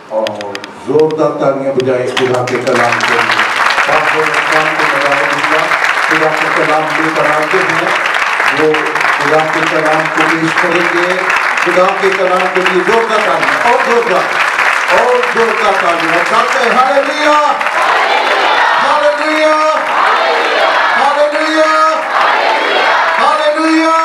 और जोरदार तालियां बजाएं खुदा के कलाम के लिए। खुदा के कलाम लेकर आते हैं, वो खुदा के कलाम को पेश करेंगे। खुदा के कलाम के लिए जोरदार तालियां और जोरदार तालियां चाहते हैं। Hallelujah, hallelujah, hallelujah, hallelujah.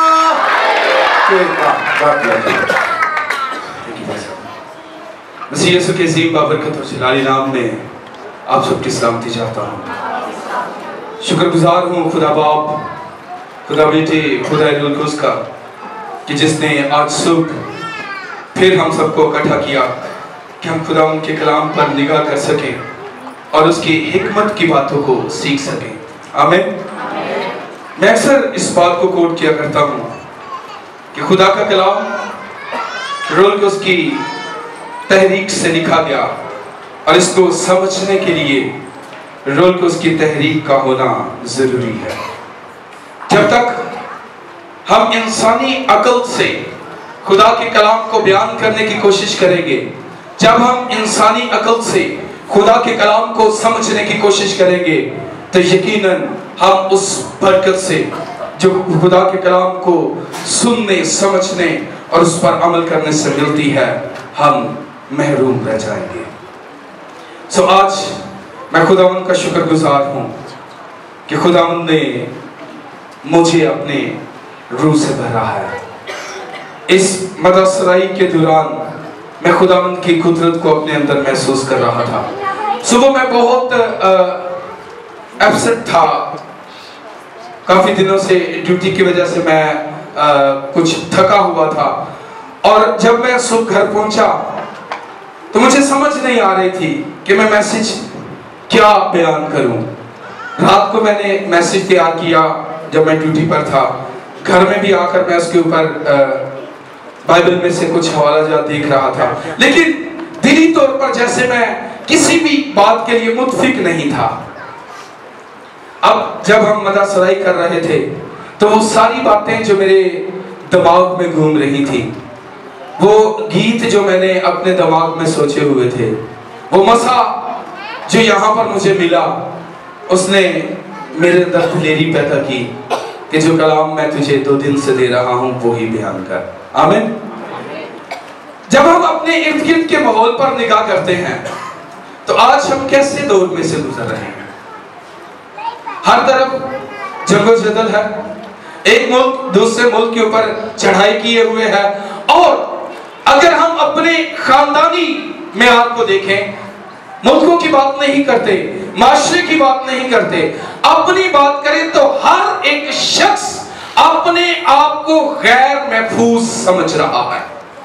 मसीह यीशु के अजीम बाबरकत और जलाली नाम में आप सबकी सलामती चाहता हूँ। शुक्रगुजार हूँ खुदा बाप, खुदा बेटे, खुदा रूह कुद्दूस का कि जिसने आज सुबह फिर हम सबको इकट्ठा किया कि हम खुदा उनके कलाम पर निगाह कर सकें और उसकी हिकमत की बातों को सीख सकें। आमीन। मैं अक्सर इस बात को कोट किया करता हूँ कि खुदा का कलाम रूह कुद्दूस की तहरीक से लिखा गया और इसको समझने के लिए रूह कुद्दूस की तहरीक का होना जरूरी है। जब तक हम इंसानी अकल से खुदा के कलाम को बयान करने की कोशिश करेंगे, जब हम इंसानी अकल से खुदा के कलाम को समझने की कोशिश करेंगे, तो यकीनन हम उस बरकत से जो खुदा के कलाम को सुनने, समझने और उस पर अमल करने से मिलती है, हम महरूम रह जाएंगे। सो आज मैं खुदावंद का शुक्रगुजार हूँ कि खुदावंद ने मुझे अपने रूह से भरा है। इस मदरसराई के दौरान मैं खुदावंद की कुदरत को अपने अंदर महसूस कर रहा था। सुबह मैं बहुत अपसेट था, काफी दिनों से ड्यूटी की वजह से मैं कुछ थका हुआ था और जब मैं सुबह घर पहुंचा तो मुझे समझ नहीं आ रही थी कि मैं मैसेज क्या बयान करूं। रात को मैंने मैसेज तैयार किया जब मैं ड्यूटी पर था। घर में भी आकर मैं उसके ऊपर बाइबल में से कुछ हवाला जात देख रहा था, लेकिन दिली तौर पर जैसे मैं किसी भी बात के लिए मुतफिक नहीं था। अब जब हम मदरसराई कर रहे थे तो वो सारी बातें जो मेरे दिमाग में घूम रही थी, वो गीत जो मैंने अपने दिमाग में सोचे हुए थे, वो मसा जो यहाँ पर मुझे मिला, उसने मेरे अंदर दिलेरी पैदा की कि जो कलाम मैं तुझे 2 दिन से दे रहा हूँ वो ही बयान कर। आमीन। जब हम अपने इर्द गिर्द के माहौल पर निगाह करते हैं तो आज हम कैसे दौर में से गुजर रहे हैं। हर तरफ जंगोजदल है, एक मुल्क दूसरे मुल्क के ऊपर चढ़ाई किए हुए है, और अगर हम अपने खानदानी मेयार को देखें, मुल्कों की बात नहीं करते, माशरे की बात नहीं करते, अपनी बात करें तो हर एक शख्स अपने आप को गैर महफूज समझ रहा है।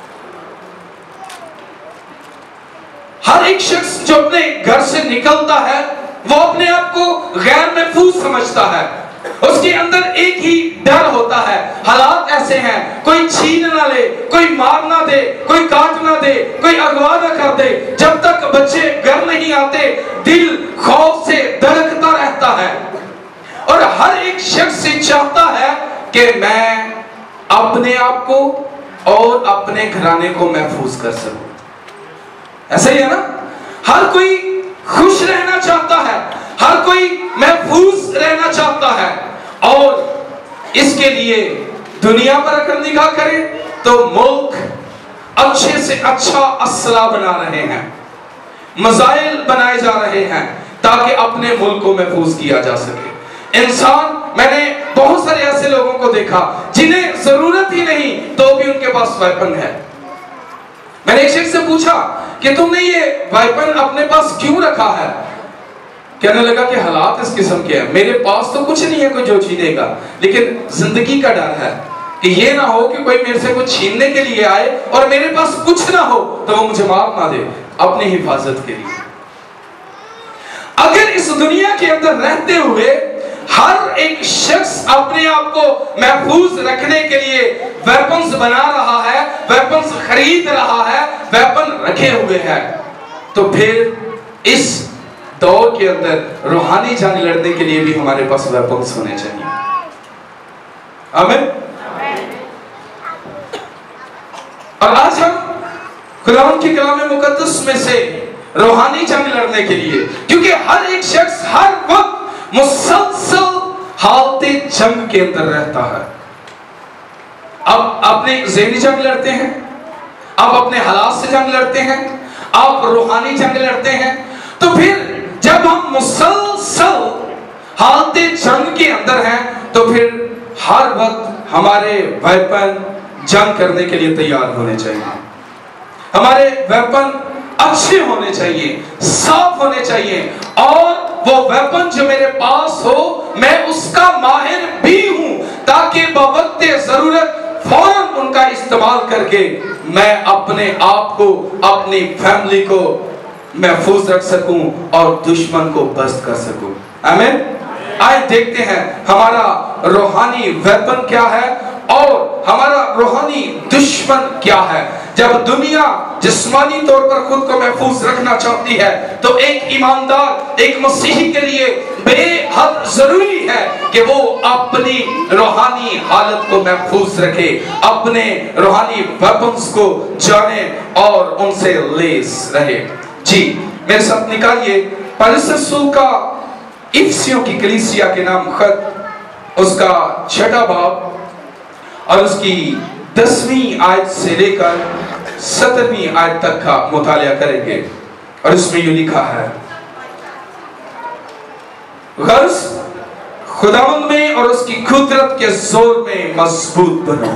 हर एक शख्स जो अपने घर से निकलता है वो अपने आप को गैर महफूज समझता है। उसके अंदर एक ही डर होता है, हालात ऐसे हैं, कोई छीन ना ले, कोई मार ना दे, कोई काट ना दे, कोई अगवा ना कर दे। जब तक बच्चे घर नहीं आते दिल खौफ से धड़कता रहता है और हर एक शख्स से चाहता है कि मैं अपने आप को और अपने घराने को महफूज कर सकूं। ऐसा ही है ना, हर कोई खुश रहना चाहता है, हर कोई महफूज रहना चाहता है, और इसके लिए दुनिया पर अगर निगाह करें तो मुल्क अच्छे से अच्छा असला बना रहे हैं, मसाइल बनाए जा रहे हैं ताकि अपने मुल्क को महफूज किया जा सके। इंसान, मैंने बहुत सारे ऐसे लोगों को देखा जिन्हें जरूरत ही नहीं तो भी उनके पास वेपन है। मैंने एक शख्स से पूछा कि तुमने ये वेपन अपने पास क्यों रखा है? कहने लगा कि हालात इस किस्म के हैं, मेरे पास तो कुछ नहीं है कोई जो छीनेगा, लेकिन जिंदगी का डर है कि ये ना हो कि कोई मेरे से कुछ छीनने के लिए आए और मेरे पास कुछ ना हो तो वो मुझे मार ना दे, अपनी हिफाजत के लिए। अगर इस दुनिया के अंदर रहते हुए हर एक शख्स अपने आप को महफूज रखने के लिए वेपन्स बना रहा है, वेपन्स खरीद रहा है, वेपन रखे हुए हैं, तो फिर इस दौर के अंदर रूहानी जंग लड़ने के लिए भी हमारे पास वेपन्स होने चाहिए। आमीन। और आज हम खुदावंद के कलाम मुकद्दस में से रूहानी जंग लड़ने के लिए, क्योंकि हर एक शख्स हर वक्त मुसलसल हालते जंग के अंदर रहता है। अब अपने ज़हनी जंग लड़ते हैं, आप अपने हालात से जंग लड़ते हैं, आप रूहानी जंग लड़ते हैं। तो फिर जब हम मुसलसल हालते जंग के अंदर हैं, तो फिर हर वक्त हमारे वेपन जंग करने के लिए तैयार होने चाहिए। हमारे वेपन अच्छे होने चाहिए, साफ होने चाहिए, और वो वेपन जो मेरे पास हो मैं उसका माहिर भी हूं, ताकि बवक्ते जरूरत फौरन उनका इस्तेमाल करके मैं अपने आप को, अपनी फैमिली को महफूज रख सकूं और दुश्मन को बस्त कर सकूं। आमीन। आइए देखते हैं हमारा रूहानी वेपन क्या है और हमारा रूहानी दुश्मन क्या है। जब दुनिया जिस्मानी तौर पर खुद को महफूज रखना चाहती है, तो एक ईमानदार, एक मसीही के लिए बेहद जरूरी है कि वो अपनी रूहानी हालत को महफूज रखे, अपने रूहानी वेपन्स को जाने और उनसे लेस रहे। जी मेरे साथ निकालिए पौलुस रसूल का इफिसियों की कलीसिया के नाम खत, उसका 6वां बाब और उसकी 10वीं आयत से लेकर 17वीं आयत तक का मुतालिया करेंगे। और इसमें यूं लिखा है, गर्ज खुदावंद में और उसकी कुदरत के जोर में मजबूत बनो,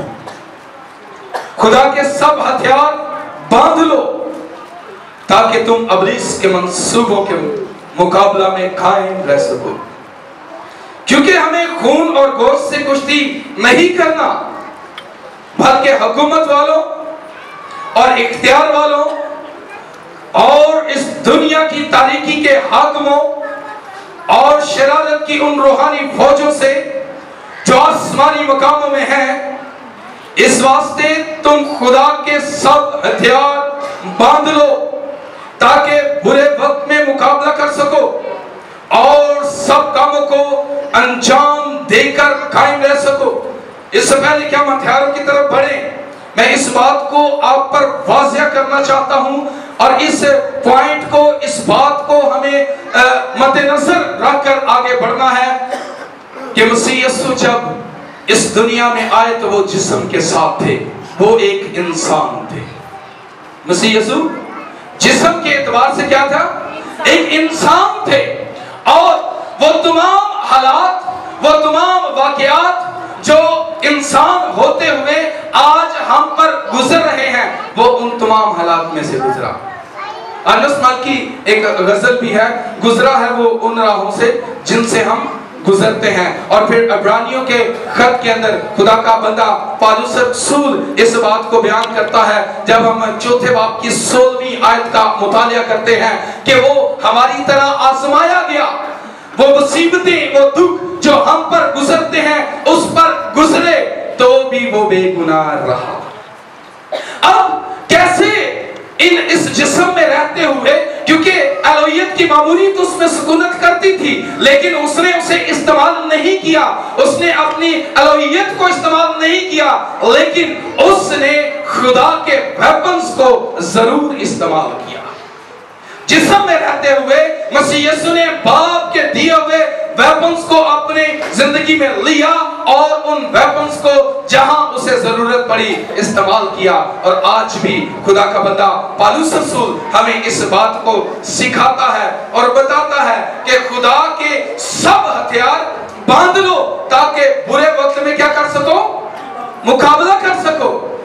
खुदा के सब हथियार बांध लो, ताकि तुम इब्लीस के मंसूबों के मुकाबला में कायम रह सको। क्योंकि हमें खून और गोश्त से कुश्ती नहीं करना, बल्कि हुकूमत वालों और इख्तियार वालों और इस दुनिया की तारीकी के हाकिमों और शरारत की उन रूहानी फौजों से जो आसमानी मकामों में हैं। इस वास्ते तुम खुदा के सब हथियार बांध लो, ताकि बुरे वक्त में मुकाबला कर सको और सब कामों को अंजाम देकर कायम रह सको। इससे पहले कि हम हथियारों की तरफ बढ़े, मैं इस बात को आप पर वाज़िया करना चाहता हूं, और इस पॉइंट को, इस बात को हमें मद्देनजर रखकर आगे बढ़ना है कि मसीह यीशु जब इस दुनिया में आए तो वो जिस्म के साथ थे, वो एक इंसान थे। मसीह यीशु जिस्म के एतबार से क्या था? एक इंसान थे, और वो तमाम हालात, वो तमाम वाकयात जो इंसान होते हुए आज हम पर गुजर रहे हैं, वो उन तमाम हालात में से गुजरा। अनस माल की एक गजल भी है, गुजरा है वो उन राहों से जिनसे हम गुजरते हैं। और फिर इब्रानियों के खत के अंदर खुदा का बंदा पौलुस रसूल इस बात को बयान करता है, जब हम 4 बाब की 16वीं आयत का मुतालिया करते हैं, कि वो हमारी तरह आजमाया गया, वो मुसीबतें, वो दुख जो हम पर गुजरते हैं उस पर गुजरे, तो भी वो बेगुनाह रहा। अब कैसे इस जिस्म में रहते हुए, क्योंकि अलौहियत की मामूली तो उसमें सुकूनत करती थी, लेकिन उसने उसे इस्तेमाल नहीं किया, उसने अपनी अलौहियत को इस्तेमाल नहीं किया, लेकिन उसने खुदा के वेपन्स को जरूर इस्तेमाल किया। जिस्म में रहते हुए मसीह यीशु ने बाप के दिए हुए वेपन्स को अपने जिंदगी में लिया, और उन वेपन्स को जहां उसे जरूरत पड़ी इस्तेमाल किया। और आज भी खुदा का बंदा पौलुस रसूल हमें इस बात को सिखाता है और बताता है कि खुदा के सब हथियार बांध लो, ताकि बुरे वक्त में क्या कर सको? मुकाबला कर सको।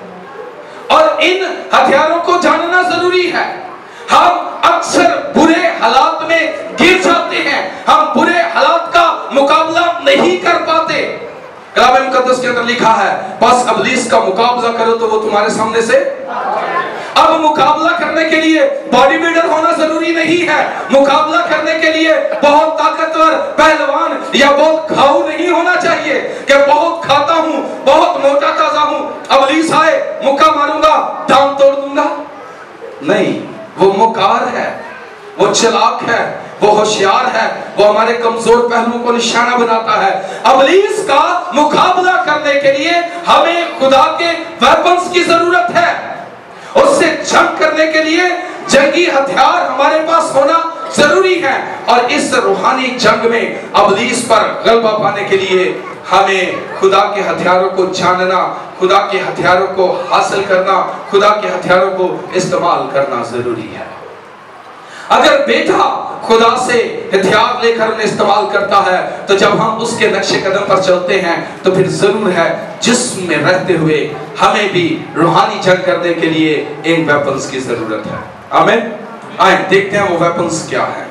और इन हथियारों को जानना जरूरी है। हम अक्सर बुरे हालात में गिर जाते हैं, हम बुरे हालात का मुकाबला नहीं कर पाते। कलाम मुकद्दस के अंदर लिखा है, बस इब्लीस का मुकाबला करो तो वो तुम्हारे सामने से। अब मुकाबला करने के लिए बॉडी बिल्डर होना जरूरी नहीं है, मुकाबला करने के लिए बहुत ताकतवर पहलवान या बहुत खाऊ नहीं होना चाहिए कि बहुत खाता हूं, बहुत मोटा ताजा हूं, इब्लीस आए मुक्का मारूंगा, दांत तोड़ दूंगा। नहीं, वो मुकार है, वो चालाक है, वो होशियार है, वो हमारे कमजोर पहलुओं को निशाना बनाता है। इब्लीस का मुकाबला करने के लिए हमें खुदा के वेपन्स की जरूरत है। उससे जंग करने के लिए जंगी हथियार हमारे पास होना जरूरी है। और इस रूहानी जंग में इब्लीस पर गलबा पाने के लिए हमें खुदा के हथियारों को जानना, खुदा के हथियारों को हासिल करना, खुदा के हथियारों को इस्तेमाल करना जरूरी है। अगर बेटा खुदा से हथियार लेकर उन्हें इस्तेमाल करता है, तो जब हम उसके नक्शे कदम पर चलते हैं तो फिर जरूर है जिस्म में रहते हुए हमें भी रूहानी जंग करने के लिए इन वेपन्स की जरूरत है। आमीन। आए देखते हैं वो वेपन्स क्या है।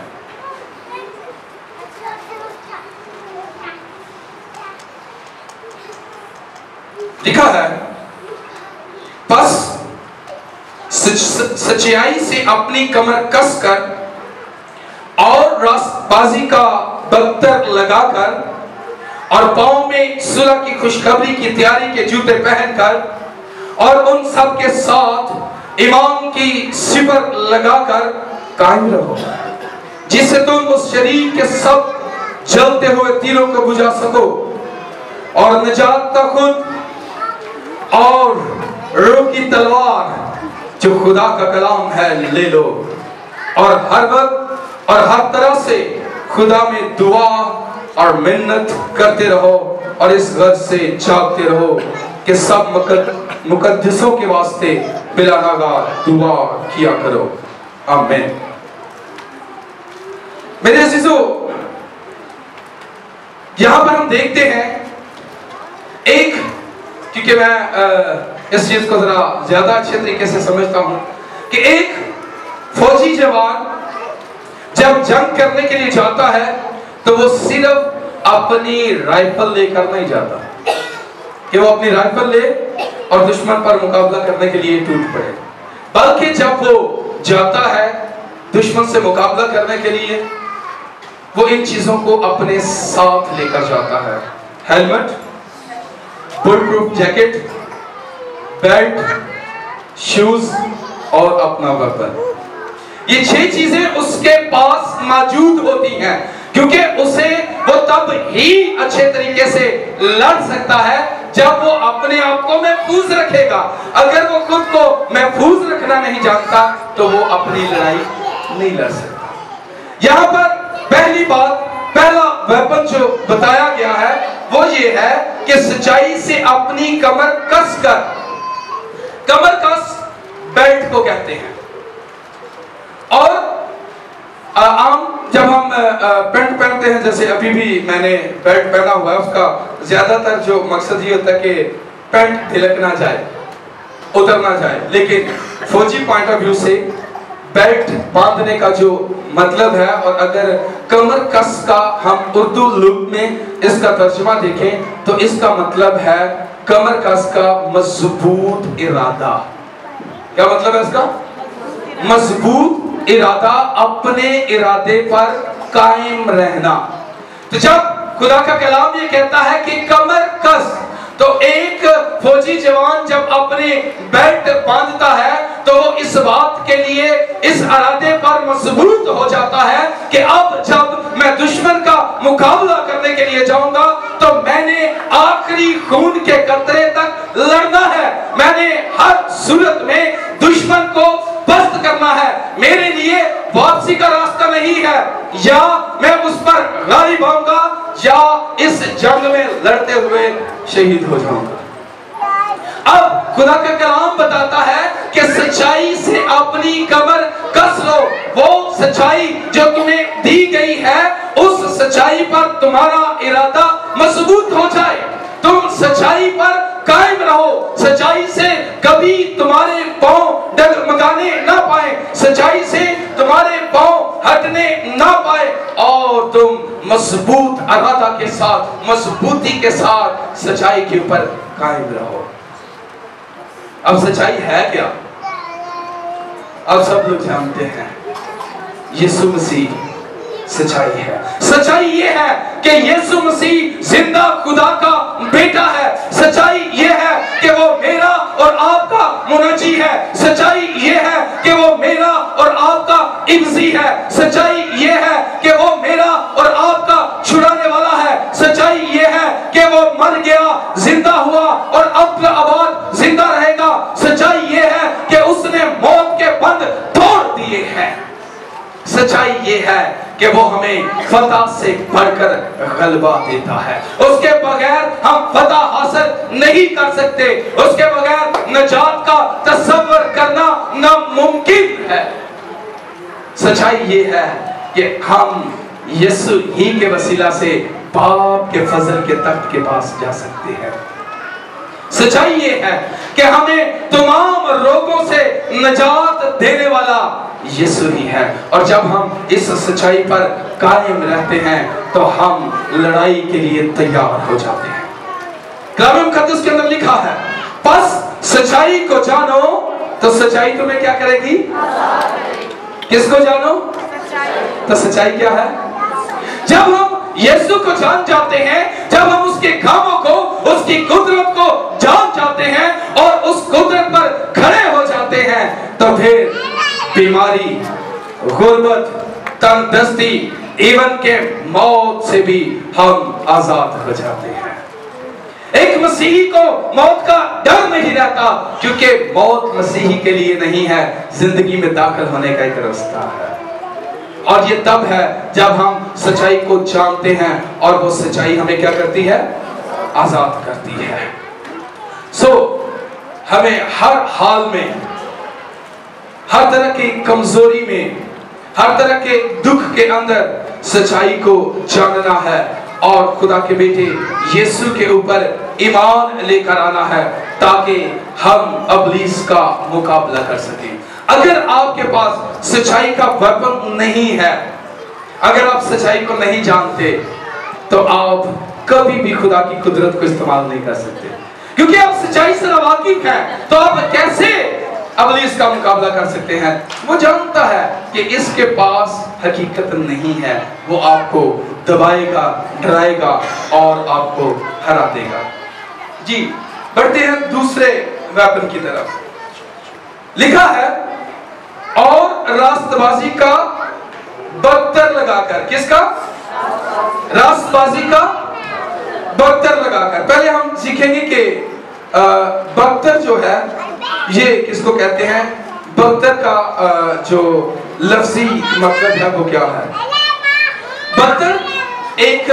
लिखा है, बस सच्चाई से अपनी कमर कसकर और रास्तबाजी का बख्तर लगाकर और पांव में सुलह की खुशखबरी की तैयारी के जूते पहनकर और उन सब के साथ ईमान की सिपर लगाकर कायम रहो, जिससे तुम उस शरीर के सब जलते हुए तीरों को बुझा सको और निजात का खुद और रूह की तलवार जो खुदा का कलाम है ले लो, और हर वक्त और हर तरह से खुदा में दुआ और मिन्नत करते रहो और इस गर्ज से जागते रहो कि सब मुकद्दसों के वास्ते बिला नागा दुआ किया करो। आमीन। मेरे अजीजों, यहां पर हम देखते हैं एक, क्योंकि मैं इस चीज को जरा ज्यादा अच्छे तरीके से समझता हूं कि एक फौजी जवान जब जंग करने के लिए जाता है तो वो सिर्फ अपनी राइफल लेकर नहीं जाता कि वो अपनी राइफल ले और दुश्मन पर मुकाबला करने के लिए टूट पड़े, बल्कि जब वो जाता है दुश्मन से मुकाबला करने के लिए वो इन चीजों को अपने साथ लेकर जाता है। Helmet, bullet proof jacket, belt, shoes और अपना वेपन। ये 6 चीजें उसके पास मौजूद होती हैं, क्योंकि उसे वो तब ही अच्छे तरीके से लड़ सकता है जब वो अपने आप को महफूज रखेगा। अगर वो खुद को महफूज रखना नहीं जानता तो वो अपनी लड़ाई नहीं लड़ सकता। यहाँ पर पहली बात, पहला वेपन जो बताया गया है वो ये है कि सच्चाई से अपनी कमर कसकर, कमर कस बेल्ट को कहते हैं। और आम जब हम पैंट पहनते हैं, जैसे अभी भी मैंने बेल्ट पहना हुआ है, उसका ज्यादातर जो मकसद ये होता है कि पैंट ढिलक ना जाए, उतर ना जाए, लेकिन फौजी पॉइंट ऑफ व्यू से बेल्ट बांधने का जो मतलब है, और अगर कमर कस का हम उर्दू लुक में इसका तर्जुमा देखें तो इसका मतलब है कमर कस का मजबूत इरादा। क्या मतलब है इसका? मजबूत इरादा, अपने इरादे पर कायम रहना। तो जब खुदा का कलाम ये कहता है कि कमर कस, तो एक फौजी जवान जब अपने बेल्ट बांधता है तो वो इस बात के लिए, इस इरादे पर मजबूत हो जाता है कि अब जब मैं दुश्मन का मुकाबला करने के लिए जाऊंगा तो मैंने आखिरी खून के कतरे तक लड़ना है, मैंने हर सूरत में दुश्मन को पस्त करना है। मेरे लिए वापसी का रास्ता नहीं है, या मैं उस पर गालिब आऊंगा या इस जंग में लड़ते हुए शहीद हो जाऊंगा। अब खुदा का कलाम बताता है कि सच्चाई से अपनी कमर कस लो। वो सच्चाई जो तुम्हें दी गई है, उस सच्चाई पर तुम्हारा इरादा मजबूत हो जाए, तुम सच्चाई पर कायम रहो, सच्चाई से कभी तुम्हारे पांव डगमगाने ना पाए, सच्चाई से तुम्हारे पांव हटने ना पाए, और तुम मजबूत इरादा के साथ, मजबूती के साथ सच्चाई के ऊपर कायम रहो। अब सच्चाई है क्या? अब सब लोग जानते हैं, यीशु मसीह सच्चाई है। सच्चाई ये है कि यीशु मसीह जिंदा खुदा का बेटा है। सच्चाई ये है कि वो मेरा और आपका मुनजी है। सच्चाई ये है कि वो मेरा और आपका इब्जी है। सच्चाई ये है कि वो मेरा और आपका छुड़ाने वाला है। सच्चाई ये है कि वो मर गया, जिंदा हुआ और अब आबाद जिंदा रहेगा। सच्चाई ये है कि उसने सच्चाई ये है कि वो हमें फतह से बढ़कर गलबा देता है। उसके बगैर हम फतह हासिल नहीं कर सकते। उसके बगैर नजात का तसव्वुर करना नामुमकिन है। सच्चाई ये है कि हम यीशु ही के वसीला से बाप के फजल के तख्त के पास जा सकते हैं। सच्चाई ये है कि हमें तमाम रोगों से निजात देने वाला यीशु ही है। और जब हम इस सच्चाई पर कायम रहते हैं तो हम लड़ाई के लिए तैयार हो जाते हैं। कलाम मुकद्दस के अंदर लिखा है, बस सच्चाई को जानो तो सच्चाई तुम्हें क्या करेगी? किसको जानो? तो सच्चाई क्या है? जब हम यीशु को जान जाते हैं, जब हम उसके कामों को, उसकी कुदरत को जान जाते हैं और उस कुदरत पर खड़े हो जाते हैं, तो फिर बीमारी, गुर्बत, तंदुरुस्ती, इवन के मौत से भी हम आजाद हो जाते हैं। एक मसीही को मौत का डर नहीं रहता, क्योंकि मौत मसीही के लिए नहीं है, जिंदगी में दाखिल होने का एक रास्ता है। और ये तब है जब हम सच्चाई को जानते हैं और वो सच्चाई हमें क्या करती है? आजाद करती है। हमें हर हाल में, हर तरह की कमजोरी में, हर तरह के दुख के अंदर सच्चाई को जानना है और खुदा के बेटे यीशु के ऊपर ईमान लेकर आना है, ताकि हम इब्लीस का मुकाबला कर सकें। अगर आपके पास सच्चाई का वेपन नहीं है, अगर आप सच्चाई को नहीं जानते, तो आप कभी भी खुदा की कुदरत को इस्तेमाल नहीं कर सकते। क्योंकि आप सच्चाई से वाकिफ हैं, तो आप कैसे इब्लीस का मुकाबला कर सकते हैं? वो जानता है कि इसके पास हकीकत नहीं है, वो आपको दबाएगा, डराएगा और आपको हरा देगा। जी, बढ़ते हैं दूसरे वेपन की तरफ। लिखा है, और रास्तबाजी का बख्तर लगाकर। किसका? रास्तबाजी का बख्तर लगाकर। पहले हम सीखेंगे कि बख्तर जो है ये किसको कहते हैं, बख्तर का जो लफ्जी मतलब है वो क्या है? बख्तर एक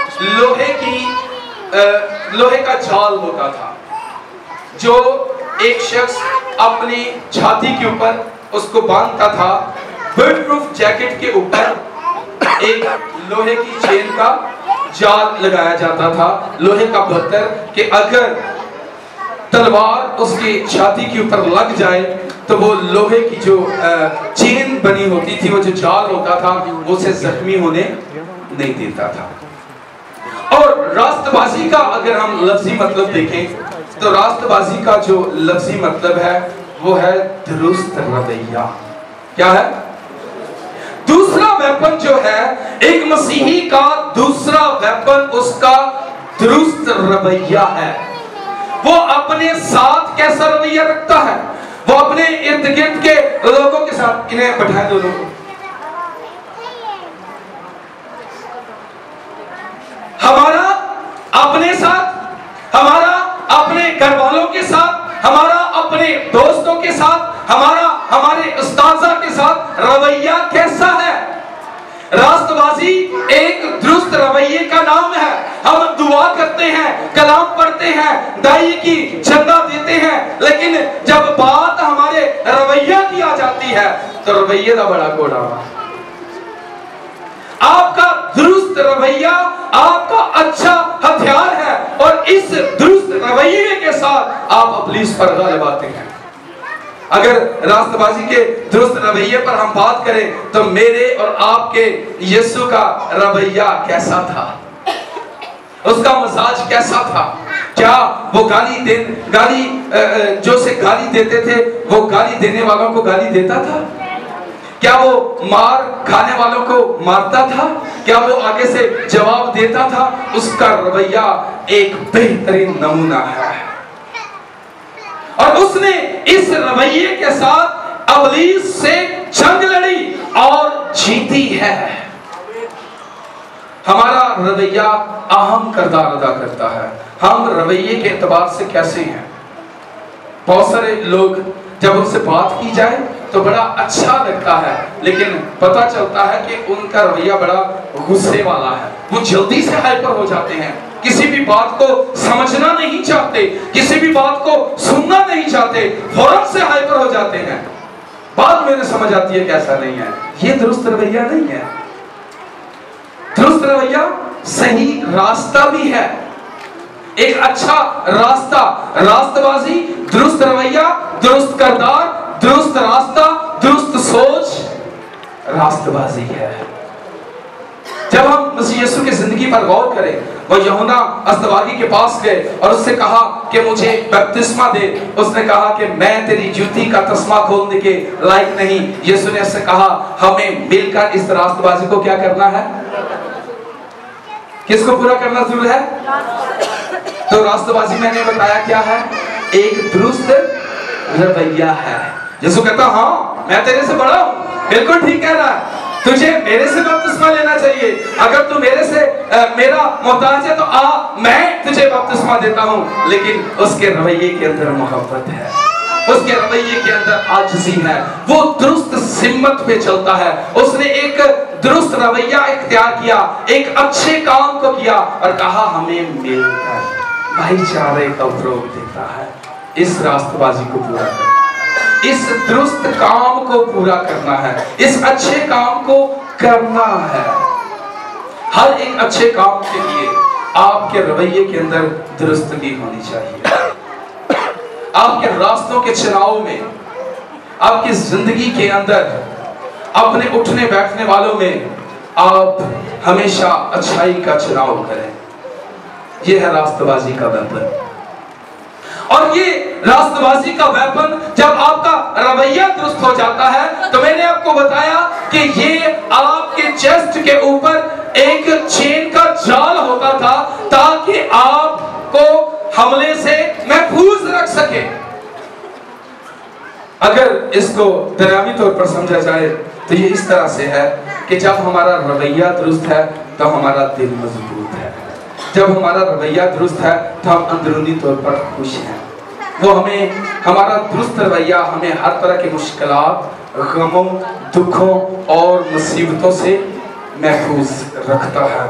लोहे का जाल होता था, जो एक शख्स अपनी छाती के ऊपर उसको बांधता था। बुलेट प्रूफ जैकेट के ऊपर एक लोहे की चेन का जाल लगाया जाता था, लोहे का बख्तर, कि अगर तलवार उसकी छाती के ऊपर लग जाए तो वो लोहे की जो चेन बनी होती थी, वो जो जाल होता था, वो उसे जख्मी होने नहीं देता था। और रास्तबाजी का अगर हम लफ्जी मतलब देखें तो रास्तबाजी का जो लफ्जी मतलब है वो है दुरुस्त रवैया। क्या है? दूसरा वेपन जो है एक मसीही का, दूसरा वेपन उसका दुरुस्त रवैया है। वो अपने साथ कैसा रवैया रखता है? वो अपने इर्द गिर्द के लोगों के साथ, इन्हें बैठाए दोनों को, हमारा अपने साथ, हमारा अपने घर वालों के साथ, हमारा अपने दोस्तों के साथ, हमारा हमारे उस्ताज़ा के साथ रवैया कैसा है? रास्तबाजी एक दुरुस्त रवैये का नाम है। हम दुआ करते हैं, कलाम पढ़ते हैं, दाई की चंदा देते हैं, लेकिन जब बात हमारे रवैया की आ जाती है तो रवैये का बड़ा कोड़ा। आपका दुरुस्त रवैया आपका अच्छा हथियार है, और इस दुरुस्त रवैये के साथ आप इब्लीस पर गालिब आते हैं। अगर रास्तबाजी के दुरुस्त रवैये पर हम बात करें तो मेरे और आपके यीशु का रवैया कैसा था? उसका मजाज कैसा था? क्या वो गाली जो से गाली देते थे, वो गाली देने वालों को गाली देता था? क्या वो मार खाने वालों को मारता था? क्या वो आगे से जवाब देता था? उसका रवैया एक बेहतरीन नमूना है, और उसने इस रवैये के साथ इब्लीस से जंग लड़ी और जीती है। हमारा रवैया अहम किरदार अदा करता है। हम रवैये के एतबार से कैसे हैं? बहुत सारे लोग जब उनसे बात की जाए तो बड़ा अच्छा लगता है, लेकिन पता चलता है कि उनका रवैया बड़ा गुस्से वाला है। वो जल्दी से हाइपर हो जाते हैं, किसी भी बात को समझना नहीं चाहते, किसी भी बात को सुनना नहीं चाहते, फौरन से हाइपर हो जाते हैं। बात मेरे समझ आती है कि ऐसा नहीं है, ये दुरुस्त रवैया नहीं है। दुरुस्त रवैया सही रास्ता भी है, एक अच्छा रास्ता, रास्तबाजी, दुरुस्त रवैया, दुरुस्त किरदार, दुरुस्त रास्ता, दुरुस्त सोच रास्तबाजी है। जब हम मसीह यीशु की जिंदगी पर गौर करें, वो यूहन्ना अस्तवागी के पास गए और उससे कहा कि मुझे बपतिस्मा दे। उसने कहा कि मैं तेरी जूती का तस्मा खोलने के लायक नहीं। यीशु ने उससे कहा हमें मिलकर इस रास्तबाजी को क्या करना है, किसको पूरा करना जरूर है। तो रास्तबाजी मैंने बताया क्या है, एक दुरुस्त रवैया है। यीशु कहता हाँ मैं तेरे से बड़ा हूं, बिल्कुल ठीक कह रहा है, तुझे मेरे से बपतिस्मा लेना चाहिए। अगर तू मेरे से मेरा मोहताज है तो आ, मैं तुझे बपतिस्मा देता हूं। लेकिन उसके रवैये के अंदर मोहब्बत है, उसके रवैये के अंदर आजिज़ी है, वो दुरुस्त सिम्मत पे चलता है। उसने एक दुरुस्त रवैया इख्तियार किया, एक अच्छे काम को किया और कहा हमें मिलकर भाईचारे का उपयोग देता है। इस रास्तबाजी को पूरा करना, इस दुरुस्त काम को पूरा करना है, इस अच्छे काम को करना है। हर एक अच्छे काम के लिए आपके रवैये के अंदर दुरुस्तगी होनी चाहिए। आपके रास्तों के चुनाव में, आपकी जिंदगी के अंदर, अपने उठने बैठने वालों में आप हमेशा अच्छाई का चुनाव करें। यह है रास्तबाजी का वेपन। और ये रास्तबाजी का वेपन जब आपका रवैया दुरुस्त हो जाता है, तो मैंने आपको बताया कि ये आपके चेस्ट के ऊपर एक चेन का जाल होता था ताकि आपको हमले से महफूज रख सके। अगर इसको दुनियावी तौर पर समझा जाए तो ये इस तरह से है कि जब हमारा रवैया दुरुस्त है तो हमारा दिल मजबूत है। जब हमारा रवैया दुरुस्त है तो हम अंदरूनी तौर पर खुश हैं। वो हमारा दुरुस्त रवैया हमें हर तरह की मुश्किलात, गमों, दुखों और मुसीबतों से महफूज रखता है।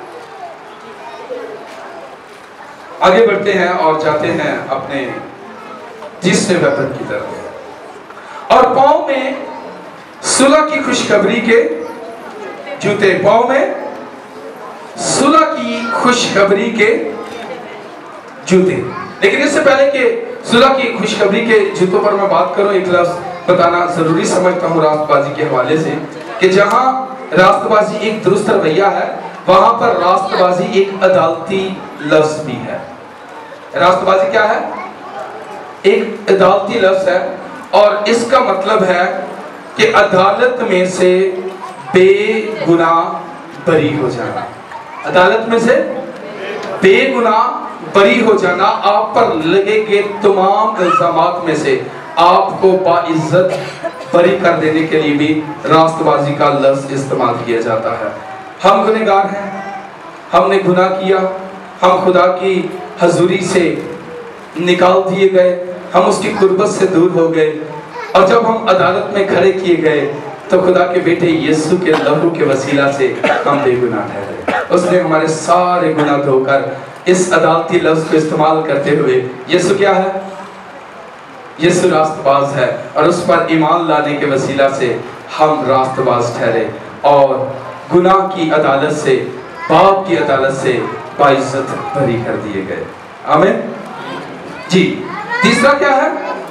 आगे बढ़ते हैं और जाते हैं अपने तीसरे वेपन की तरफ। और पांव में सुलह की खुशखबरी के जूते, पांव में सुलह की खुशखबरी के जूते। लेकिन इससे पहले कि सुलह की खुशखबरी के जूतों पर मैं बात करूं, एक लफ्ज बताना जरूरी समझता हूं रास्तबाजी के हवाले से, कि जहां रास्तबाजी एक दुरुस्त रवैया है, वहां पर रास्तबाजी एक अदालती लफ्ज भी है। रास्तबाजी क्या है? एक अदालती लफ्ज है और इसका मतलब है कि अदालत में से बेगुनाह बरी हो जाना। अदालत में से बेगुनाह बरी हो जाना, आप पर लगे गए तमाम इल्जामात में से आपको बाइज्जत बरी कर देने के लिए भी रास्तबाजी का लफ्ज इस्तेमाल किया जाता है। हम गुनहगार हैं, हमने गुनाह किया, हम खुदा की हजूरी से निकाल दिए गए, हम उसकी कुर्बत से दूर हो गए और जब हम अदालत में खड़े किए गए तो खुदा के बेटे यीशु के लहू के वसीला से हम बेगुनाह ठहरे। उसने हमारे सारे गुनाह धोकर इस अदालती लफ्ज को इस्तेमाल करते हुए, यीशु क्या है? यीशु रास्तबाज है और उस पर ईमान लाने के वसीला से हम रास्तबाज ठहरे और गुनाह की अदालत से, पाप की अदालत से बाइज्जत बरी कर दिए गए। आमीन जी। तीसरा क्या है?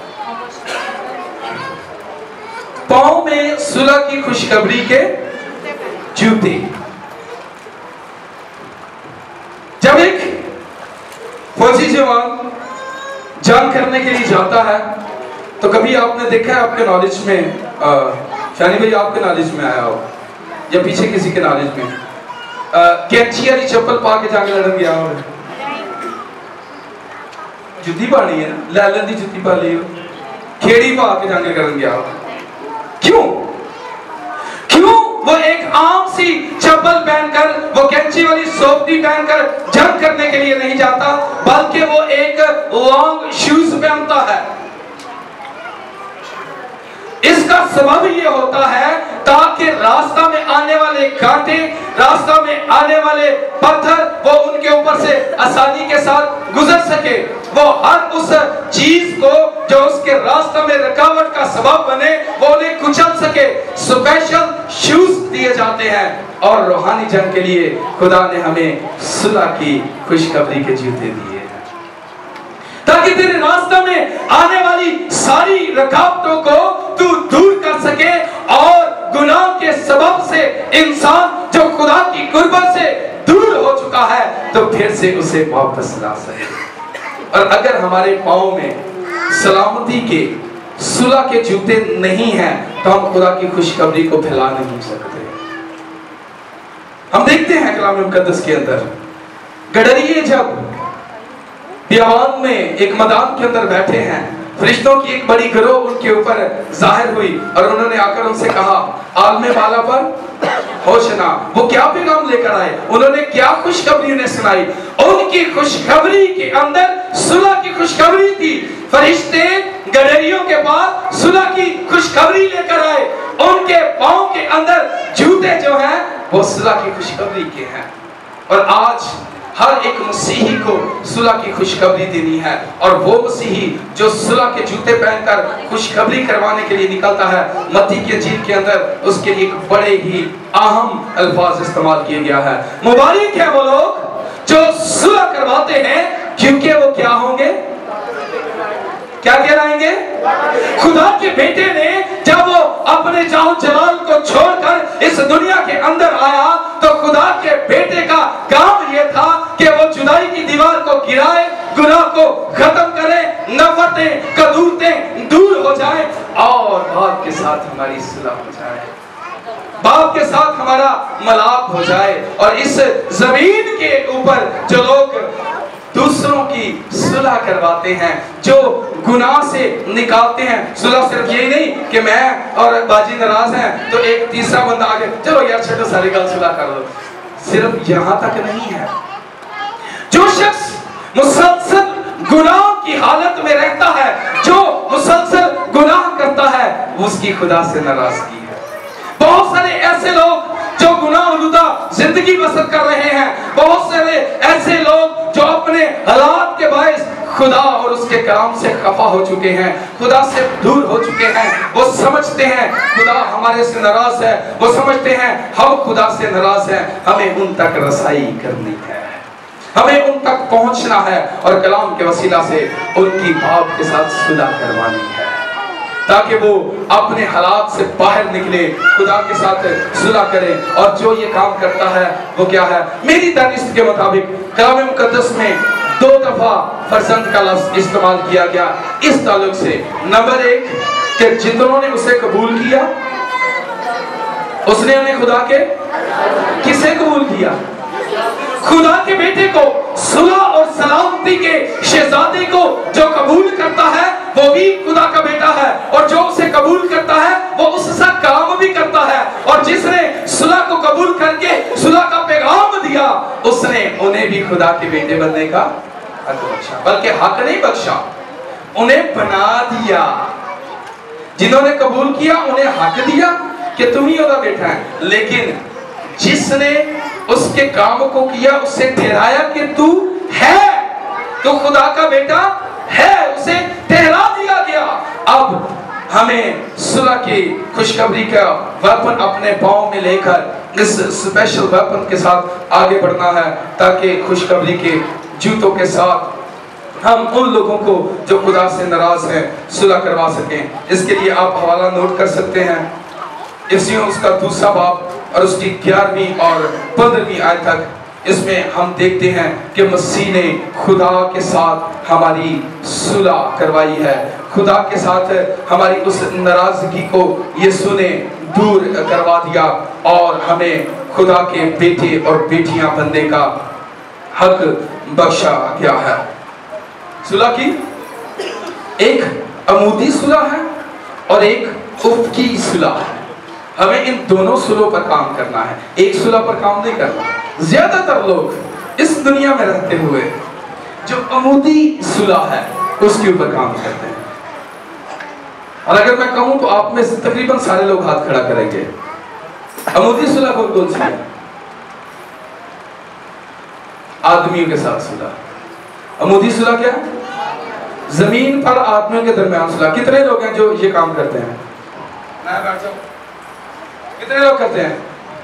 पांव में सुलह की खुशखबरी के जूते। जब एक फौजी जवान जंग करने के लिए जाता है तो कभी आपने देखा है आपके नॉलेज में, शानी भाई आपके नॉलेज में आया हो या पीछे किसी के नॉलेज में, कैंची वाली चप्पल पा के जाके लड़न गया हो? जुत्ती पानी है ना, लैलन दी जुत्ती पा ली हो, खेड़ी पा के जाके करन गया हो। क्यों? क्यों वो एक आम सी चप्पल पहनकर, वो कैंची वाली सोपटी पहनकर जंग करने के लिए नहीं जाता, बल्कि वो एक लॉन्ग शूज पहनता है। इसका इसका सबब ये होता है ताकि रास्ता में आने वाले कांटे, रास्ता में आने वाले पत्थर वो उनके ऊपर से आसानी के साथ गुजर सके। वो हर उस चीज को जो उसके रास्ते में रुकावट का सबब बने वो उन्हें कुचल सके। स्पेशल शूज दिए जाते हैं और रूहानी जंग के लिए खुदा ने हमें सुलह की खुशखबरी के जूते दिए ताकि तेरे रास्ते में आने वाली सारी रुकावटों को तू दूर कर सके और गुनाह के सबब से इंसान जो खुदा की कुर्बत से दूर हो चुका है तो फिर से उसे वापस ला सके। और अगर हमारे पाँव में सलामती के सुलह के जूते नहीं हैं तो हम खुदा की खुशखबरी को फैला नहीं सकते। हम देखते हैं कलाम मुकद्दस के अंदर गडरिये जब बियावान में एक मैदान के अंदर बैठे हैं, फरिश्तों की एक बड़ी गिरोह उनके ऊपर जाहिर हुई और उन्होंने आकर उनसे कहा आलमे वाला पर होशना। वो क्या पैगाम लेकर आए, उन्होंने क्या खुशखबरी उन्हें सुनाई। उनकी खुशखबरी के अंदर सुलह की खुशखबरी थी। फरिश्ते गडरियों के पास सुलह की खुशखबरी लेकर आए। उनके पांव के अंदर जूते जो हैं वो सुलह की खुशखबरी के हैं। और आज हर एक मसीही को सुलह की खुशखबरी देनी है और वो मसीही जो सुलह के जूते पहनकर खुशखबरी करवाने के लिए निकलता है, मत्ती की इंजील के अंदर उसके लिए एक बड़े ही अहम अल्फाज इस्तेमाल किए गया है। मुबारक है वो लोग जो सुलह करवाते हैं क्योंकि वो क्या होंगे, क्या कहलाएंगे? खुदा के बेटे ने जब वो अपने जाहो जलाल को छोड़कर इस दुनिया के अंदर आया तो खुदा के बेटे का काम ये था कि वो जुदाई की दीवार को गिराए, गुनाह को खत्म करे, नफरतें कदूरतें दूर हो जाए और बाप के साथ हमारी सुलह हो जाए, बाप के साथ हमारा मिलाप हो जाए। और इस जमीन के ऊपर जो लोग दूसरों की सुलह करवाते हैं, जो गुनाह से निकालते हैं, सुलह सिर्फ यही नहीं कि मैं और बाजी नाराज हैं तो एक तीसरा बंदा आगे चलो यार छोड़ो सारी गल सुलह कर लो, सिर्फ यहां तक नहीं है। जो शख्स मुसलसल गुनाह की हालत में रहता है, जो मुसलसल गुनाह करता है, उसकी खुदा से नाराजगी है। बहुत सारे ऐसे लोग जो गुनाह-आलूदा जिंदगी बसर कर रहे हैं, बहुत सारे ऐसे लोग जो अपने हालात के बायस खुदा और उसके कलाम से खफा हो चुके हैं, खुदा से दूर हो चुके हैं। वो समझते हैं खुदा हमारे से नाराज है, वो समझते हैं हम खुदा से नाराज हैं, हमें उन तक रसाई करनी है, हमें उन तक पहुंचना है और कलाम के वसीला से उनकी बाप के साथ सुलह करवानी है ताकि वो अपने हालात से बाहर निकले, खुदा के साथ सुलह करे। और जो ये काम करता है वो क्या है? मेरी दानिश के मुताबिक कलाम मुकद्दस में 2 दफा फर्जंद का लफ्ज इस्तेमाल किया गया इस ताल्लुक से। नंबर 1 कि जिन्होंने उसे कबूल किया, उसने उन्हें खुदा के किसे कबूल किया? खुदा के बेटे को, सुलह और सलामती के शहजादे को जो कबूल करता है वो भी खुदा का बेटा है, और जो उसे कबूल करता है वो उसका काम भी करता है। और जिसने सुलह को कबूल करके सुलह का पैगाम दिया उसने उन्हें भी खुदा के बेटे बनने का हक बख्शा, बल्कि हक नहीं बख्शा, उन्हें बना दिया। जिन्होंने कबूल किया उन्हें हक दिया कि तुम ही उसका बेटा है, लेकिन जिसने उसके काम को किया उसे ठहराया कि तू है, तू खुदा का बेटा है, उसे ठहरा दिया गया। अब हमें सुलह की खुशखबरी का वेपन अपने पांव में लेकर इस स्पेशल वेपन के साथ आगे बढ़ना है ताकि खुशखबरी के जूतों के साथ हम उन लोगों को जो खुदा से नाराज हैं सुलह करवा सकें। इसके लिए आप हवाला नोट कर सकते हैं, इफ्सियों उसका 2 बाब और उसकी 11वीं और 15वीं आयत तक। इसमें हम देखते हैं कि मसीह ने खुदा के साथ हमारी सुलह करवाई है, खुदा के साथ हमारी उस नाराजगी को यीशु ने दूर करवा दिया और हमें खुदा के बेटे और बेटियां बनने का हक बख्शा गया है। सुलह की एक अमूदी सुलह है और एक उफ़क़ी सुलह है। हमें इन दोनों सुलहों पर काम करना है, एक सुलह पर काम नहीं करना। ज्यादातर लोग इस दुनिया में रहते हुए जो अमूदी सुलह है उसके ऊपर काम करते हैं। और अगर मैं कहूं तो आप में से तकरीबन सारे लोग हाथ खड़ा करेंगे। अमूदी सुलह कौन सी है? आदमियों के साथ सुलह। अमूदी सुलह क्या है? जमीन पर आदमियों के दरमियान सुलह। कितने लोग हैं जो ये काम करते हैं? कितने लोग करते हैं?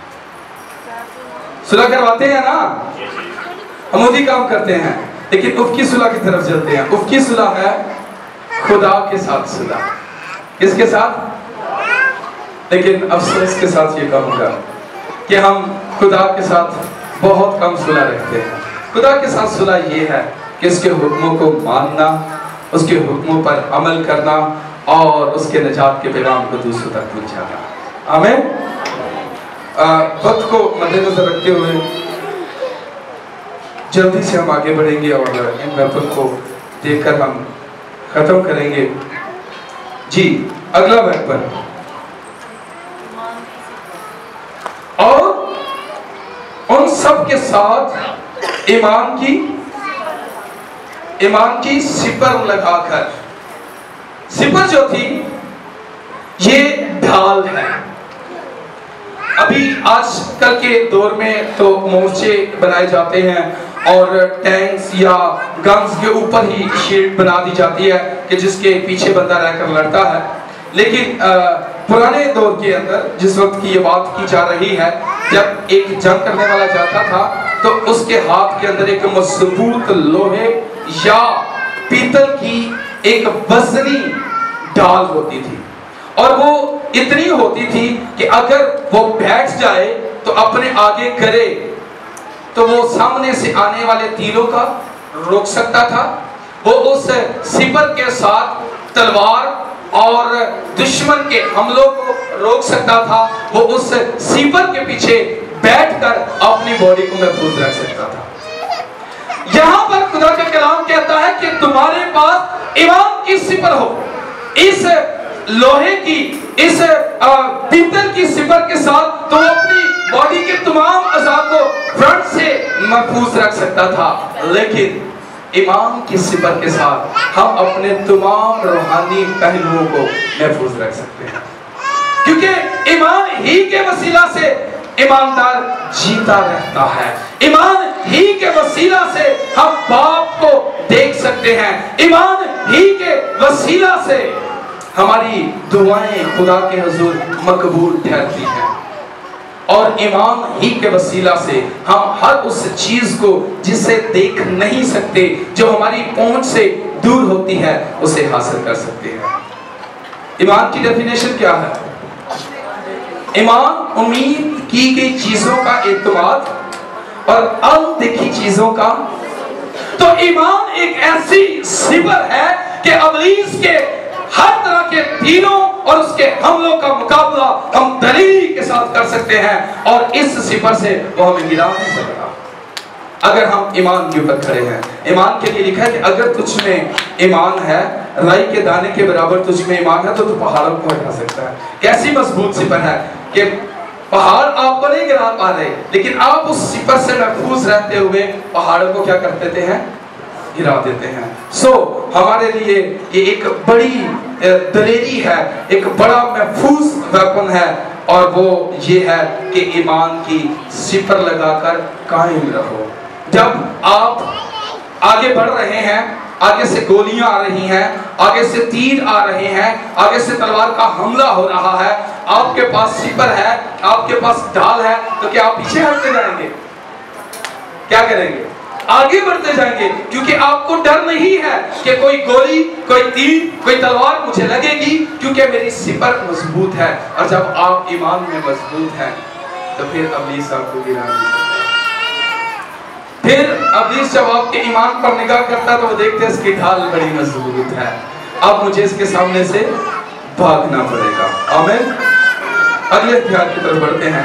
सुलह करवाते हैं ना, अमूदी काम करते हैं, लेकिन उफकी सुलह की तरफ चलते हैं। उफकी सुलह है खुदा के साथ सुलह। किसके साथ? लेकिन अफसोस के साथ ये कहूंगा कि हम खुदा के साथ बहुत कम सुलह रखते हैं। खुदा के साथ सुलह ये है कि उसके हुक्मों को मानना, उसके हुक्मों पर अमल करना और उसके निजात के पैगाम को दूसरों तक पहुंचाना। आमीन। वक्त को मद्देनजर रखते हुए जल्दी से हम आगे बढ़ेंगे और इन वेपन को देखकर हम खत्म करेंगे। जी, अगला वेपन। और उन सब के साथ ईमान की सिपर लगाकर। सिपर जो थी ये ढाल है। अभी आजकल के दौर में तो मोर्चे बनाए जाते हैं और टैंक्स या गन्स के ऊपर ही शील्ड बना दी जाती है कि जिसके पीछे बंदा रहकर लड़ता है। लेकिन पुराने दौर के अंदर जिस वक्त की ये बात की जा रही है, जब एक जंग करने वाला जाता था तो उसके हाथ के अंदर एक मजबूत लोहे या पीतल की एक वजनी ढाल होती थी और वो इतनी होती थी कि अगर वो बैठ जाए तो अपने आगे करे तो वो सामने से आने वाले तीरों का रोक सकता था। वो उस सिपर के साथ तलवार और दुश्मन के हमलों को रोक सकता था। वो उस सिपर के पीछे बैठकर अपनी बॉडी को महफूज रख सकता था। यहां पर खुदा का कलाम कहता है कि तुम्हारे पास ईमान की सिपर हो। इस लोहे की, इस पीतल की सिपर के साथ तो अपनी बॉडी के तमाम अज़ा को फ्रंट से महफूज रख सकता था, लेकिन ईमान की सिपर के साथ हम अपने तमाम रूहानी पहलुओं को महफूज रख सकते हैं, क्योंकि ईमान ही के वसीला से ईमानदार जीता रहता है। ईमान ही के वसीला से हम बाप को देख सकते हैं। ईमान ही के वसीला से हमारी दुआएं खुदा के हुजूर मकबूल ठहरती हैं और ईमान ही के वसीला से हम हर उस चीज को जिसे देख नहीं सकते, जो हमारी पहुंच से दूर होती है, उसे हासिल कर सकते हैं। ईमान की डेफिनेशन क्या है? ईमान उम्मीद की गई चीजों का एतमाद और अनदेखी चीजों का। तो ईमान एक ऐसी सिपर है कि इब्लीस के हर तरह के तीरों और उसके हमलों का मुकाबला हम दलील के साथ कर सकते हैं और इस सिपर से वो हमें गिरा नहीं सकता अगर हम ईमान के ऊपर खड़े हैं। ईमान के लिए लिखा है कि अगर तुझ में ईमान है, राई के दाने के बराबर तुझ में ईमान है, तो तू पहाड़ों को हटा सकता है। कैसी मजबूत सिपर है कि पहाड़ आपको नहीं गिरा पा रहे, लेकिन आप उस सिपर से महफूज रहते हुए पहाड़ों को क्या कर देते हैं? गिरा देते हैं। हमारे लिए ये एक बड़ी दलेरी है, एक बड़ा महफूज वेपन है और वो ये है कि ईमान की सिपर लगाकर कायम रहो। जब आप आगे बढ़ रहे हैं, आगे से गोलियां आ रही हैं, आगे से तीर आ रहे हैं, आगे से तलवार का हमला हो रहा है, आपके पास सिपर है, आपके पास ढाल है, तो क्या आप पीछे हटते जाएंगे? क्या करेंगे? आगे बढ़ते जाएंगे, क्योंकि आपको डर नहीं है कि कोई गोली, कोई तीर, कोई तलवार मुझे लगेगी, क्योंकि मेरी सिपर मजबूत है। और जब आप ईमान में मजबूत हैं तो फिर इब्लीस आपको गिरा नहीं सकता। फिर इब्लीस जब आपके ईमान पर निगाह करता तो वो देखते हैं इसकी ढाल बड़ी मजबूत है, अब मुझे इसके सामने से भागना पड़ेगा। आमीन। अगले अध्याय की तरफ बढ़ते हैं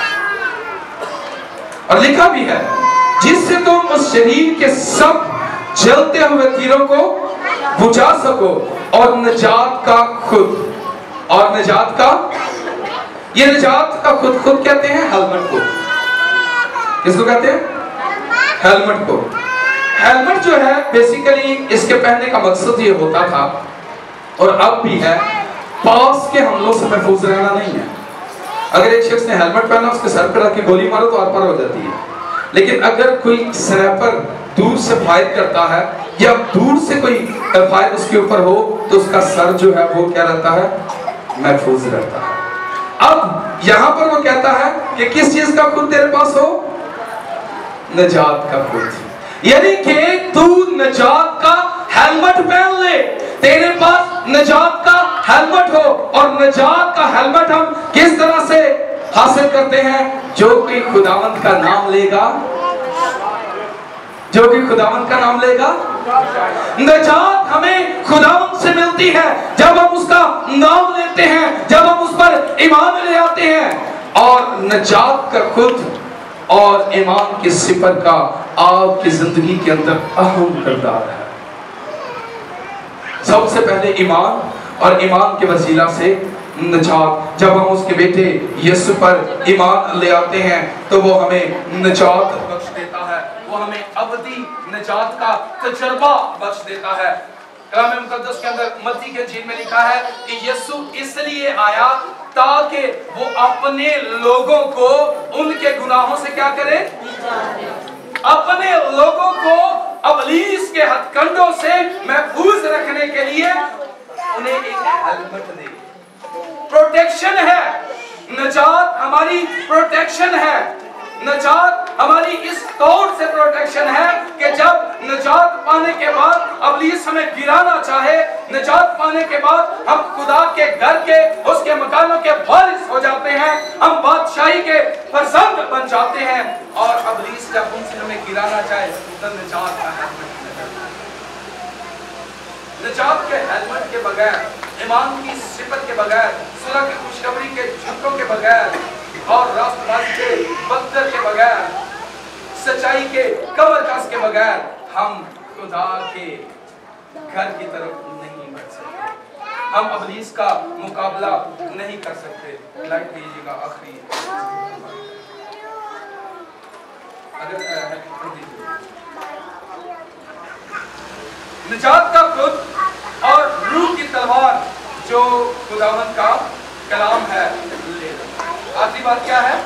और लिखा भी है, जिससे तुम उस शरीर के सब जलते हुए तीरों को बुझा सको और निजात का खुद, और निजात का, ये निजात का खुद कहते हैं हेलमेट को। किसको कहते हैं? हेलमेट को। हेलमेट जो है बेसिकली इसके पहनने का मकसद ये होता था और अब भी है पास के हमलों से महफूज रहना नहीं है। अगर एक शख्स ने हेलमेट पहना, उसके सर पर रख के गोली मारो तो आर पार हो जाती है। लेकिन अगर कोई स्नैपर दूर से फायर करता है या दूर से कोई फायर उसके ऊपर हो तो उसका सर जो है वो क्या रहता है, महफूज रहता है। अब यहां पर वो कहता है कि किस चीज का खुद तेरे पास हो, नजात का खुद, यानी कि तू नजात का हेलमेट पहन ले, तेरे पास नजात का हेलमेट हो। और नजात का हेलमेट हम किस तरह से हासिल करते हैं? जो कि खुदावंद का नाम लेगा, जो कि खुदावंद का नाम लेगा। नजात हमें खुदावंद से मिलती है जब हम उसका नाम लेते हैं, जब हम उस पर ईमान ले आते हैं। और नजात का खुद और ईमान की सिफत का आपकी जिंदगी के अंदर अहम किरदार है। सबसे पहले ईमान, और ईमान के वसीला से नजात। जब हम उसके बेटे यीशु पर ईमान ले आते हैं तो वो हमें नजात बख्श देता है, वो हमें अबदी नजात का तजुर्बा बख्श देता है। कलाम मुकद्दस के अंदर मत्ती के इंजील में लिखा है कि यीशु इसलिए आया ताकि वो अपने लोगों को उनके गुनाहों से क्या करे, अपने लोगों को अबलीस के हथकंडों से महफूज रखने के लिए उन्हें एक हेलमेट दे। प्रोटेक्शन है, नजात हमारी प्रोटेक्शन है। नजात हमारी इस तौर से प्रोटेक्शन है कि जब नजात पाने के बाद अबलीस हमें गिराना चाहे, नजात पाने के बाद हम खुदा के घर के, उसके मकानों के वारिस हो जाते हैं, हम बादशाही के फरजंद बन जाते हैं। और अबलीस जब उनसे हमें गिराना चाहे तो नजात का हेलमेट, नजात के हेलमेट के बगैर, ईमान की सिफत के बगैर, सुलह की खुशखबरी के जूतों के बगैर और रास्तबाजी के बख्तर के बगैर, सच्चाई के कवर कास के बगैर हम खुदा के घर की तरफ नहीं बढ़ सकते। हम अबलीस का मुकाबला नहीं कर सकते। लाइट दीजिएगा आखिरी, निजात का खुद और रूह की तलवार जो खुदावंद का कलाम है। आखिरी बात क्या है?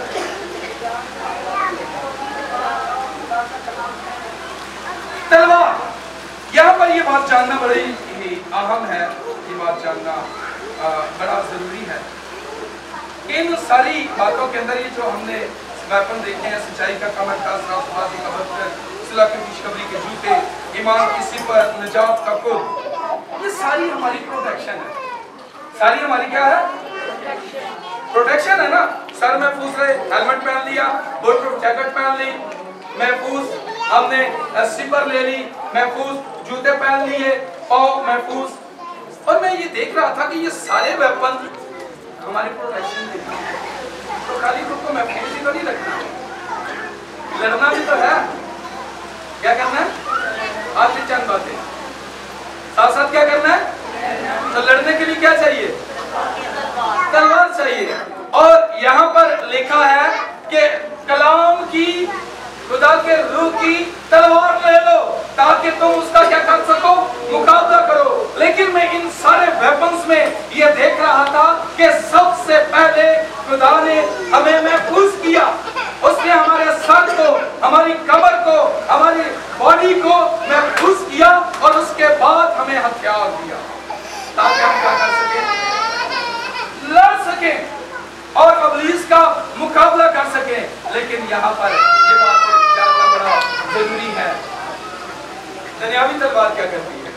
तलवार। यहाँ पर ये बात जानना बड़ी ही अहम है, ये बात जानना बड़ा जरूरी है। इन सारी बातों के अंदर ये जो हमने वेपन देखे हैं, सच्चाई का कमर का, रास्तबाजी का बख्तर, सुलह की खुशखबरी के जूते, ईमान की सिफत, निजात का खुद, ये सारी हमारी प्रोटेक्शन है। सारी हमारी क्या है? प्रोटेक्शन है ना। सर महफूज रहे, हेलमेट पहन लिया, बुलेट प्रूफ जैकेट पहन ली, महफूज, हमने सिपर ले ली, महफूज जूते पहन लिए, पाँव महफूज। और मैं ये देख रहा था कि ये सारे वेपन हमारी प्रोटेक्शन के लिए, तो खाली खुद को महफूज ही तो नहीं रखना, लड़ना भी तो है। क्या करना है? आखिरी चंद बातें साथ साथ क्या करना है? तो लड़ने के लिए क्या चाहिए? तलवार चाहिए। और यहाँ पर लिखा है कि कलाम की, खुदा के रूह की तलवार ले लो ताकि तुम उसका क्या कर सको, मुकाबला करो। लेकिन मैं इन सारे वेपन्स में ये देख रहा था कि सबसे पहले खुदा ने हमें महफूज किया। उसने हमारे सर को, हमारी कमर को, हमारी बॉडी को महफूज किया और उसके बाद हमें हथियार दिया ताकि हम क्या कर सकें, लड़ सकें और अबलीस का मुकाबला कर सकें। लेकिन यहाँ पर ये बात जानना बड़ा जरूरी है, दुनियावी तलवार क्या करती है?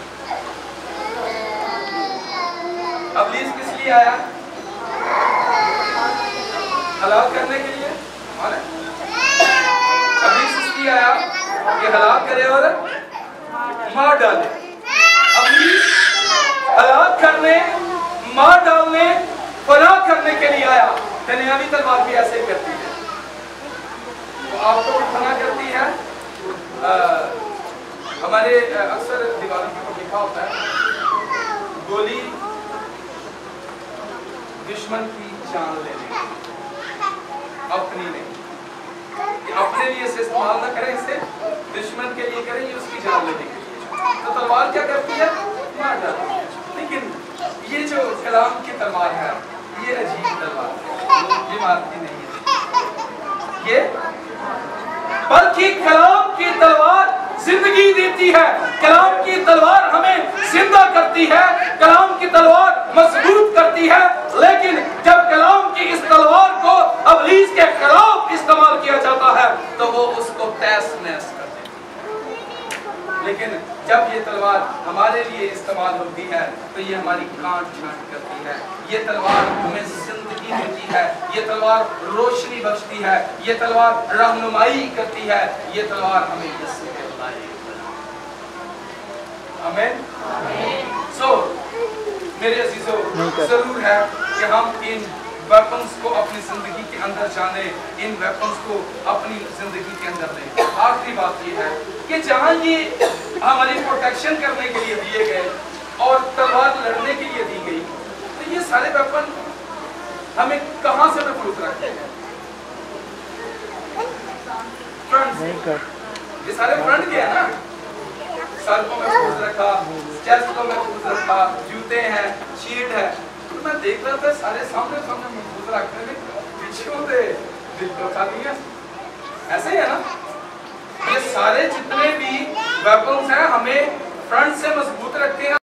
अबलीस किस लिए आया? हलाक करने के लिए। अबलीस इसलिए आया कि हलाक करे और मार डाले। अबलीस हलाक करने, मार डालने, फनाह करने के लिए आया। दुनियावी तलवार भी ऐसे करती है, तो आपको फनाह करती है। हमारे अक्सर दीवारों के ऊपर लिखा होता है, गोली दुश्मन की जान लेने, अपनी नहीं। अपने लिए इसे इस्तेमाल ना करें, इसे दुश्मन के लिए करें, ये उसकी जान लेने के लिए। तो तलवार क्या करती है? मार डालती है। लेकिन ये जो कलाम की तलवार है, ये अजीब तलवार है, ये मारती नहीं है ये, बल्कि कलाम की तलवार जिंदगी देती है, कलाम की तलवार हमें जिंदा करती है, कलाम की तलवार मजबूत करती है। लेकिन जब कलाम की इस तलवार को अबलीस के खिलाफ इस्तेमाल किया जाता है तो वो उसको तहस नहस कर देती है। लेकिन जब ये तलवार हमारे लिए इस्तेमाल होती है तो ये हमारी काट छांट करती है, ये तलवार हमें जिंदगी देती है, ये तलवार रोशनी बख्शती है, ये तलवार रहनुमाई करती है, ये तलवार हमें यीशु के लायक बनाती है। आमीन। सो मेरे अजीजों, जरूर है कि हम इन वेपन्स को अपनी जिंदगी के अंदर जाने, इन वेपन्स को अपनी जिंदगी के अंदर लें। आखिरी बात ये है कि जहाँ ये हमारी प्रोटेक्शन करने के लिए दिए गए और तलवार लड़ने के लिए दी गई, तो ये सारे वेपन हमें कहाँ से महफूज रखते हैं? फ्रंट, ये सारे फ्रंट के है ना, सर को महफूज रखा, चेस्ट को महफूज रखा, जूते हैं, शील्ड है। तो मैं देख रहा था सारे सामने सामने महफूज रखने में, पीछे होते दिल को खाती है, ऐसे ही है ना। ये सारे जितने भी वेपन्स हैं हमें फ्रंट से मजबूत रखते हैं।